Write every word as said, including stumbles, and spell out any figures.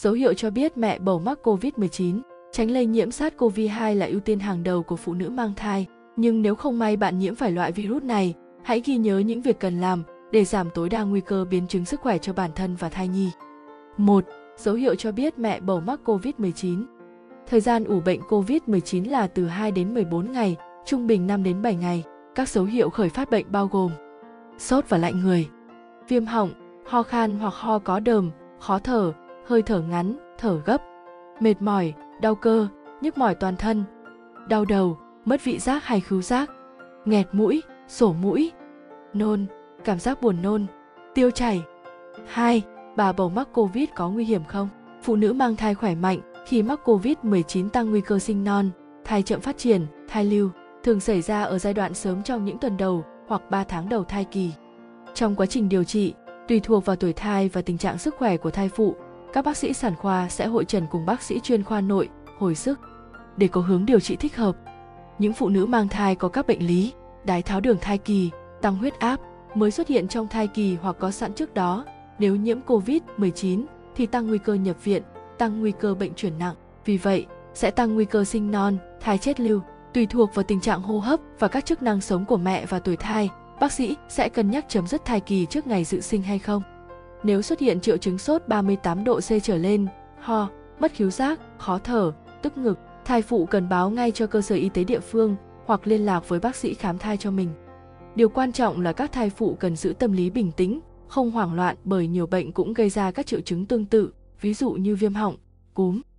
Dấu hiệu cho biết mẹ bầu mắc covid mười chín. Tránh lây nhiễm SARS-xê o vê hai là ưu tiên hàng đầu của phụ nữ mang thai. Nhưng nếu không may bạn nhiễm phải loại virus này, hãy ghi nhớ những việc cần làm để giảm tối đa nguy cơ biến chứng sức khỏe cho bản thân và thai nhi. một. Dấu hiệu cho biết mẹ bầu mắc covid mười chín. Thời gian ủ bệnh covid mười chín là từ hai đến mười bốn ngày, trung bình năm đến bảy ngày. Các dấu hiệu khởi phát bệnh bao gồm sốt và lạnh người, viêm họng, ho khan hoặc ho có đờm, khó thở, hơi thở ngắn, thở gấp, mệt mỏi, đau cơ, nhức mỏi toàn thân, đau đầu, mất vị giác hay khứu giác, nghẹt mũi, sổ mũi, nôn, cảm giác buồn nôn, tiêu chảy. hai. Bà bầu mắc Covid có nguy hiểm không? Phụ nữ mang thai khỏe mạnh khi mắc covid mười chín tăng nguy cơ sinh non, thai chậm phát triển, thai lưu, thường xảy ra ở giai đoạn sớm trong những tuần đầu hoặc ba tháng đầu thai kỳ. Trong quá trình điều trị, tùy thuộc vào tuổi thai và tình trạng sức khỏe của thai phụ, các bác sĩ sản khoa sẽ hội chẩn cùng bác sĩ chuyên khoa nội, hồi sức để có hướng điều trị thích hợp. Những phụ nữ mang thai có các bệnh lý, đái tháo đường thai kỳ, tăng huyết áp, mới xuất hiện trong thai kỳ hoặc có sẵn trước đó, nếu nhiễm covid mười chín thì tăng nguy cơ nhập viện, tăng nguy cơ bệnh chuyển nặng. Vì vậy, sẽ tăng nguy cơ sinh non, thai chết lưu. Tùy thuộc vào tình trạng hô hấp và các chức năng sống của mẹ và tuổi thai, bác sĩ sẽ cân nhắc chấm dứt thai kỳ trước ngày dự sinh hay không. Nếu xuất hiện triệu chứng sốt ba mươi tám độ C trở lên, ho, mất khứu giác, khó thở, tức ngực, thai phụ cần báo ngay cho cơ sở y tế địa phương hoặc liên lạc với bác sĩ khám thai cho mình. Điều quan trọng là các thai phụ cần giữ tâm lý bình tĩnh, không hoảng loạn bởi nhiều bệnh cũng gây ra các triệu chứng tương tự, ví dụ như viêm họng, cúm.